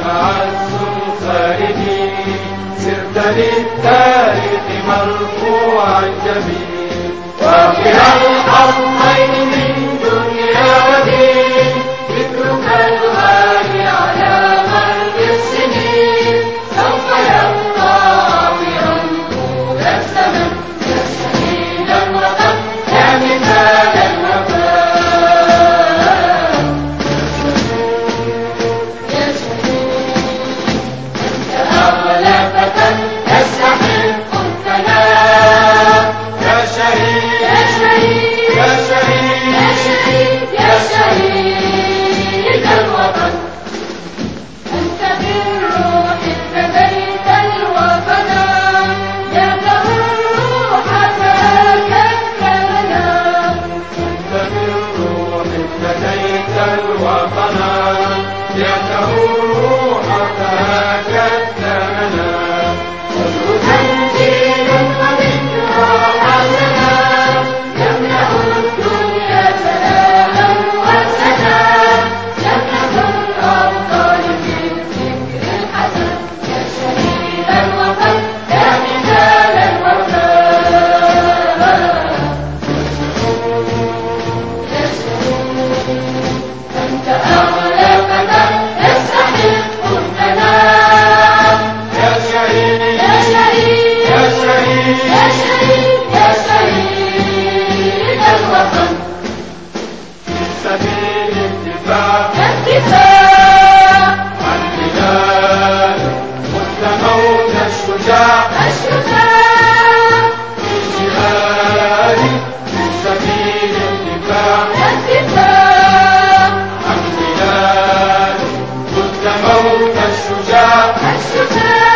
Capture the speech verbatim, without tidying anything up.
أعز الخالدين، سرت للتاريخ مرفوعا جميل، وكلا الحقين من دنيا ودين، ذكرك الغالي على مر السنين، سوف يبقى عابرا طول الزمن، يا شهيد الوطن يا مثال الوفاء. يا شهيد أنت أغلى فتى يستحق الثناء، يا شهيد يا شهيد يا شهيد يا شهيد يا شهيد الوطن. أنت بالروح ابتديت الوطن، يا له الروح فهكذا. أنت بالروح ابتديت الوطن، يا له الروح فهكذا. تنزيل وذكرى حسنا، يملأ الدنيا سلاما وسنا، يملأ الأبطال في الذكر الحسن، يا شهيد الوطن يا مثال الوفاء. يا شهيد أنت أغلى فتى يستحق الثناء، يا شهيد يا شهيد يا شهيد يا شهيد يا شهيد الوطن. في سبيل الدفاع الدفاع عن بلاد، مت موت الشجاع الشجاع، في جهاد في سبيل الدفاع الدفاع عن بلاد، مت موت الشجاع الشجاع.